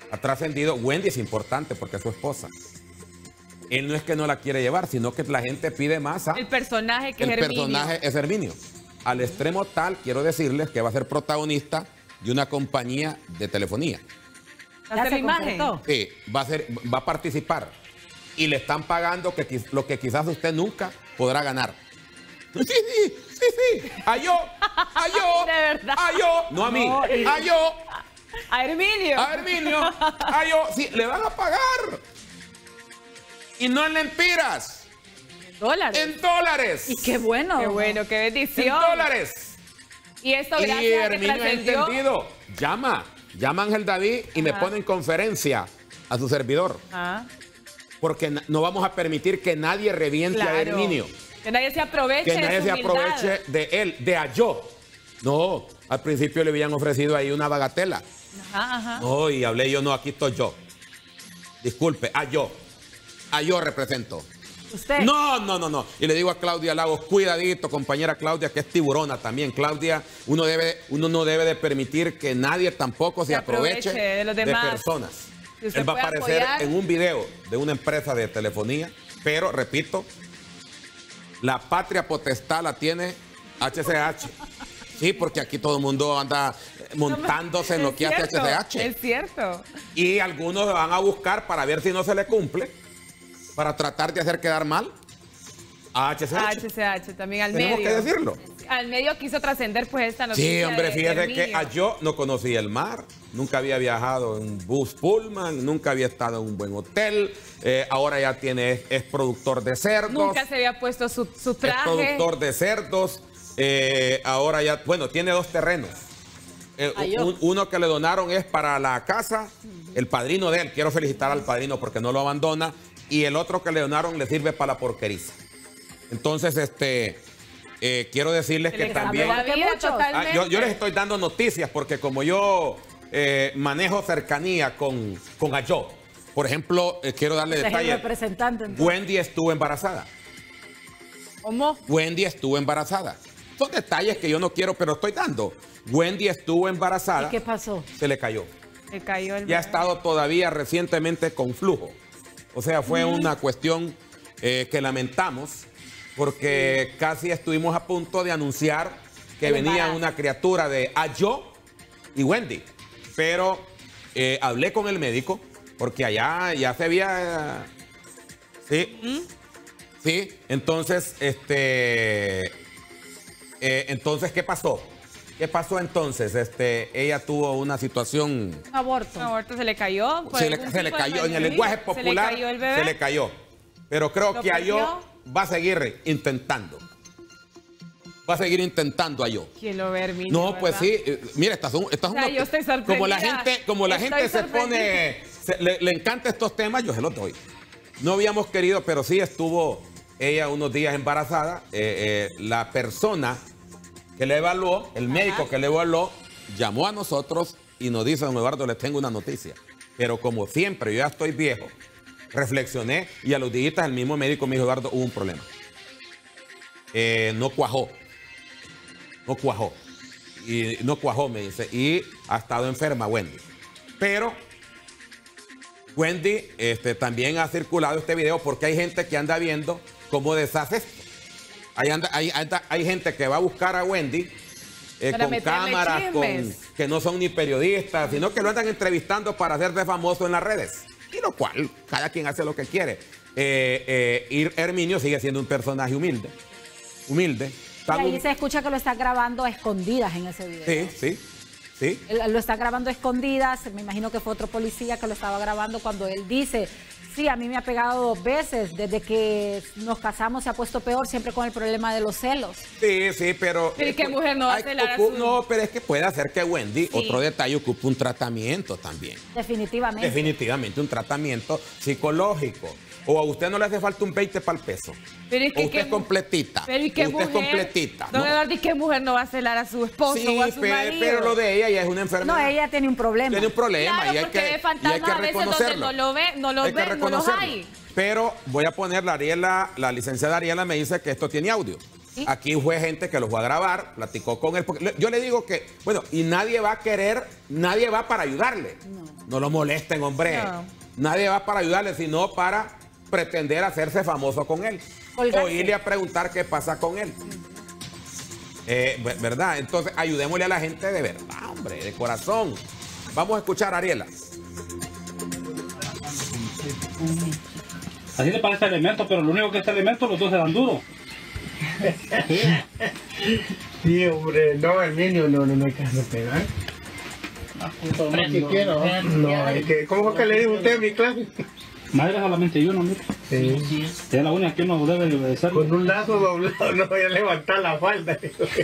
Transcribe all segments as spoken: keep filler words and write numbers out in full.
ha trascendido. Wendy es importante porque es su esposa. Él no es que no la quiere llevar, sino que la gente pide más a... El personaje que el es Herminio. El personaje es Herminio. Al extremo tal, quiero decirles que va a ser protagonista de una compañía de telefonía. ¿Va a hacer la imagen? Sí, va a, ser, va a participar. Y le están pagando que, lo que quizás usted nunca podrá ganar. Sí, sí, sí, sí. A yo, a yo, ¿De verdad? a yo, no a mí, no, y... a yo. A Herminio. A Herminio, a yo, sí, le van a pagar. Y no en lempiras. En dólares. En dólares. Y qué bueno. Qué bueno, qué bendición. En dólares. Y esto gracias y a Herminio ha entendido. Llama, llama a Ángel David y Ajá. me pone en conferencia a su servidor. Ajá. Porque no vamos a permitir que nadie reviente claro. a Herminio. Que nadie se aproveche Que nadie de se aproveche de él, de a yo. No, al principio le habían ofrecido ahí una bagatela. Ajá, ajá. No, y hablé yo, no, aquí estoy yo. Disculpe, a yo. A yo represento. ¿Usted? No, no, no, no. Y le digo a Claudia Lagos, cuidadito, compañera Claudia, que es tiburona también. Claudia, uno, debe, uno no debe de permitir que nadie tampoco se, se aproveche, aproveche de, los demás. de personas. Si Él va a aparecer apoyar. en un video de una empresa de telefonía, pero, repito, la patria potestad la tiene H C H. Sí, porque aquí todo el mundo anda montándose en lo que hace H C H. Es cierto. Y algunos van a buscar para ver si no se le cumple, para tratar de hacer quedar mal a H C H. A H C H, también al Tenemos medio. Tenemos que decirlo. Al medio quiso trascender pues esta noticia. Sí, hombre, fíjese de que a yo no conocía el mar, nunca había viajado en bus Pullman, nunca había estado en un buen hotel, eh, ahora ya tiene, es, es productor de cerdos. Nunca se había puesto su, su traje. Es productor de cerdos, eh, ahora ya, bueno, tiene dos terrenos. Eh, un, uno que le donaron es para la casa, el padrino de él, quiero felicitar al padrino porque no lo abandona, y el otro que le donaron le sirve para la porqueriza. Entonces, este... Eh, quiero decirles que también... Ah, yo, yo les estoy dando noticias porque como yo eh, manejo cercanía con, con Ayo, por ejemplo, eh, quiero darle detalles. Wendy estuvo embarazada. ¿Cómo? Wendy estuvo embarazada. Son detalles que yo no quiero, pero estoy dando. Wendy estuvo embarazada. ¿Y qué pasó? Se le cayó. Se cayó el Y ha estado todavía recientemente con flujo. O sea, fue mm. una cuestión eh, que lamentamos. Porque sí. casi estuvimos a punto de anunciar que el venía embarazo. una criatura de Ayo y Wendy. Pero eh, hablé con el médico, porque allá ya se había... Sí, ¿Mm? sí. Entonces, este... Eh, entonces, ¿qué pasó? ¿Qué pasó entonces? Este, ella tuvo una situación... Un aborto. Un aborto se le cayó. Se le, se le cayó. En el lenguaje popular se le cayó el bebé. Se le cayó. Pero creo que Ayo... va a seguir intentando. Va a seguir intentando a yo. ¿Quién lo ve, Herminio? No, ¿verdad? pues sí. Eh, mira, estás un, estás o sea, un, yo estoy sorprendida. Como la gente, como la gente se pone, se, le, le encanta estos temas, yo se los doy. No habíamos querido, pero sí estuvo ella unos días embarazada. Eh, eh, la persona que le evaluó, el médico Ajá. que le evaluó, llamó a nosotros y nos dice, don Eduardo, les tengo una noticia. Pero como siempre, yo ya estoy viejo. Reflexioné y a los días el mismo médico me dijo, Eduardo, hubo un problema. Eh, no cuajó. No cuajó. Y no cuajó, me dice. Y ha estado enferma Wendy. Pero Wendy este, también ha circulado este video porque hay gente que anda viendo cómo deshace esto. Hay, anda, hay, anda, hay gente que va a buscar a Wendy eh, con cámaras, con, que no son ni periodistas, sino que lo andan entrevistando para hacerse famoso en las redes. Y lo cual, cada quien hace lo que quiere. Eh, eh, Herminio sigue siendo un personaje humilde. Humilde. Y ahí se escucha que lo está grabando a escondidas en ese video. Sí, sí, sí. Él lo está grabando a escondidas. Me imagino que fue otro policía que lo estaba grabando cuando él dice, sí, a mí me ha pegado dos veces. Desde que nos casamos se ha puesto peor, siempre con el problema de los celos. Sí, sí, pero... ¿Pero ¿y qué mujer no va a celar a su... No, pero es que puede hacer que Wendy, sí. otro detalle, ocupe un tratamiento también. Definitivamente. Definitivamente, un tratamiento psicológico. O a usted no le hace falta un veinte para el peso. Pero es que o usted es completita. Pero ¿y qué usted mujer, es completita. Don Eduardo, ¿y qué mujer no va a celar a su esposo sí, o a su pero, marido? pero lo de ella ya es una enfermedad. No, ella tiene un problema. Tiene un problema claro, y, hay porque que, de fantasmas y hay que a veces donde no lo ve, no lo ve, no los hay. Pero voy a poner la Ariela, la licenciada Ariela me dice que esto tiene audio. ¿Sí? Aquí fue gente que lo fue a grabar, platicó con él. Porque yo le digo que, bueno, y nadie va a querer, nadie va para ayudarle. No, no lo molesten, hombre. No. Nadie va para ayudarle, sino para pretender hacerse famoso con él. Colgarse. O irle a preguntar qué pasa con él. Eh, ¿Verdad? Entonces, ayudémosle a la gente de verdad, hombre, de corazón. Vamos a escuchar a Ariela. Así le parece elemento, pero lo único que este elemento, los dos se dan duro. Sí, sí, hombre, no, el niño no, no, no hay que hacerlo pegar. No, no, que quiero. No, es que, ¿cómo es que le dijo usted a mi clase? Madre solamente yo, no, mira. Sí. Sí. Es la única que uno debe de obedecer. Con un lazo doblado no voy a levantar la falda.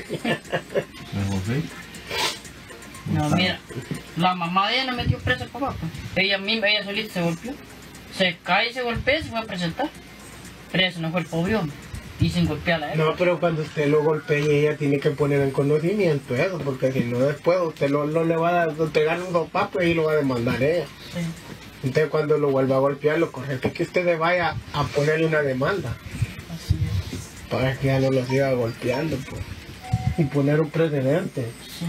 No, mira, la mamá de ella le metió presa por abajo. Ella misma, ella solita se golpeó. Se cae y se golpea y se fue a presentar. Preso no fue el pobre hombre. Y sin golpearla. No, pero cuando usted lo golpea, ella tiene que poner en conocimiento eso, porque si no después usted lo, lo le va a dar, entregar un dopapo y lo va a demandar ella. Sí. Entonces cuando lo vuelva a golpear, lo correcto es que usted vaya a ponerle una demanda. Así es. Para que ya no lo siga golpeando, pues. Y poner un precedente. Sí.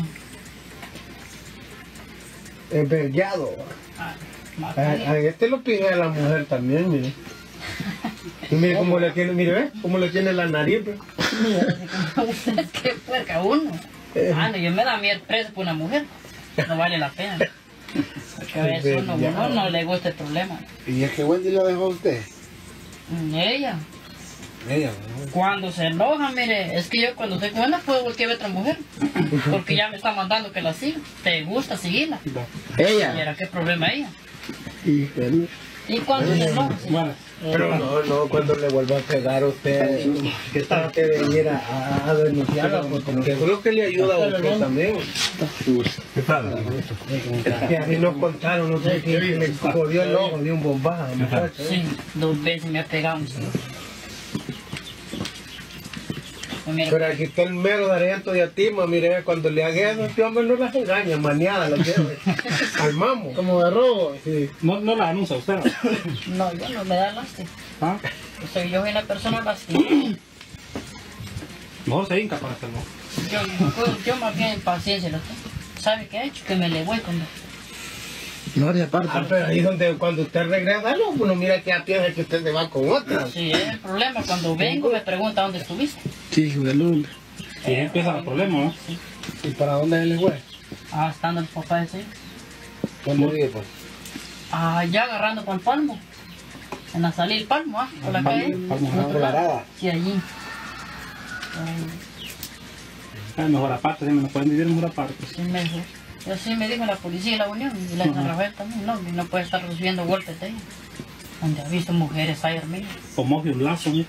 Es vergado. Ah, a, a este lo pide a la mujer también, mire. Y mire cómo le tiene, mire, ¿ves? Cómo le tiene la nariz, pues. Es que puerca uno. Ah, no, yo me da miedo preso por una mujer. No vale la pena. Porque a veces uno, uno no le gusta el problema. ¿Y es que Wendy lo dejó a usted? Ella. Ella, ¿no? Cuando se enoja, mire, es que yo cuando estoy con ella puedo voltear a otra mujer. Porque ya me está mandando que la siga. ¿Te gusta seguirla? Ella. ¿Y era qué problema ella? Y, pero... ¿Y cuando se enoja? Sí. Bueno. Pero no, no, cuando le vuelva a pegar a usted, que trate de ir a, a denunciarla, porque eso es lo que le ayuda a usted también. ¿Qué tal? Que a mí nos contaron, no sé qué, le jodió el ojo de un bombazo. Sí, dos veces me ha pegado. Pero aquí está el mero de Argento de Atima, mire, cuando le haga eso, este hombre no las engaña, mañana las lleve al mamo. Como de robo. Sí. No, no la anuncia usted. No, yo no me da lástima. ¿Ah? O sea, yo soy una persona lastimada. Mejor se hinca para hacerlo. Yo, yo, yo más bien paciencia lo tengo. ¿Sabe qué he hecho? Que me le voy con él. No, de aparte. Ah, pero ahí donde cuando usted regresa, no, uno mira que ya piensa que usted se va con otra. Sí, es el problema. Cuando vengo me pregunta dónde estuviste. Sí, hijo de luna. Sí, eh, empieza el problema, ¿no? Sí. ¿Y para dónde él fue? Ah, estando el papá de ese. ¿Dónde vive, pues? Ah, allá agarrando para el palmo. En la salida del palmo, ah, por la calle. ¿Palmo Colorada? Sí, allí. Ah, mejor aparte, si me lo pueden vivir mejor aparte. Sí, mejor. Y así me dijo la policía de la Unión y la de San Rafael también, no, no puede estar recibiendo golpes de ella. Donde ha visto mujeres ahí, hermano. Como un lazo, ¿no?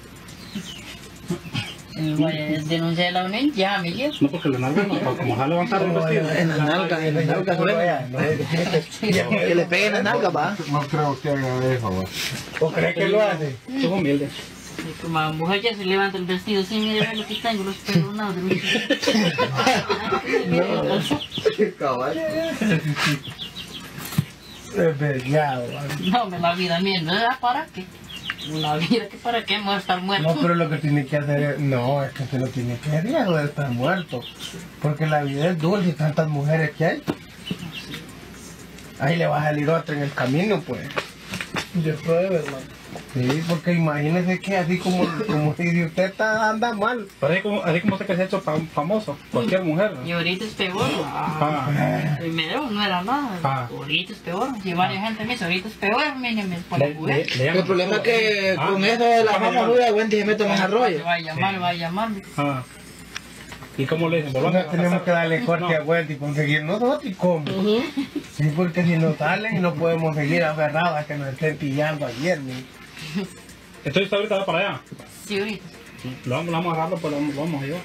El denunciar de la Unión, ya me llevo. No, porque la nalga no, como va a levantar el vestido. En la nalga, en la nalga, que le pegue en la nalga, va. No creo que haga eso, va. ¿O crees que lo hace? Son humildes. Como la mujer ya se levanta el vestido, sí, mire lo que tengo, los pelos, nada. Cabal. Es vergado, no, me la vida mía, ¿no? ¿Para qué? La vida, que ¿para qué? ¿Vamos a estar muertos? No, pero lo que tiene que hacer es... No, es que usted lo tiene que hacer, eso de estar muerto. Porque la vida es dulce y tantas mujeres que hay. Ahí le va a salir otra en el camino, pues. Yo pruebe, hermano. Sí, porque imagínese que así como, como si usted está, anda mal. Pero así como, así como usted que se ha hecho fam famoso, cualquier mujer, ¿no? Y ahorita es peor. Ah. Primero no era nada. Ah. Ahorita es peor. Si varias gente me dice, ahorita es peor, miren, me pone mujer. El problema es que ah. con eso de la fama ruda, Wendy se mete en ese rollo. Va a llamar, va a llamar. Ah. ¿Y cómo le dicen? No, tenemos que darle corte no. a Wendy y conseguir nosotros y cómo. Uh -huh. Sí, porque si nos salen no podemos seguir aferrados a que nos estén pillando ayer, ¿no? ¿Estoy ahorita va para allá? Sí, ahorita. Lo vamos, lo vamos a agarrar, pues lo vamos, lo vamos a llevar.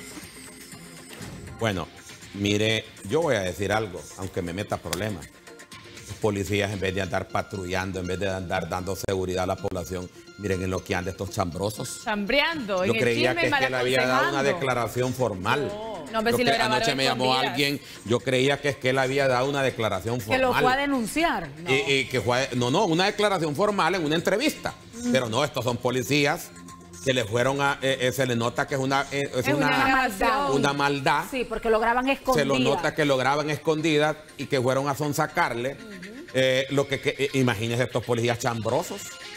Bueno, mire, yo voy a decir algo, aunque me meta problemas. Los policías, en vez de andar patrullando, en vez de andar dando seguridad a la población, miren en lo que andan estos chambrosos. Chambreando. Yo creía que, que le había dado una declaración formal. No. No, si que anoche me llamó días. alguien, yo creía que es que él había dado una declaración formal. Que lo fue a denunciar. No, y, y que fue, no, no, una declaración formal en una entrevista. Mm. Pero no, estos son policías que le fueron a, eh, eh, se le nota que es una, eh, es Es una, una maldad. una maldad. Sí, porque lo graban Se escondidas. lo nota que lo graban escondidas y que fueron a sonsacarle. Eh, lo que, que eh, imagínense estos policías chambrosos.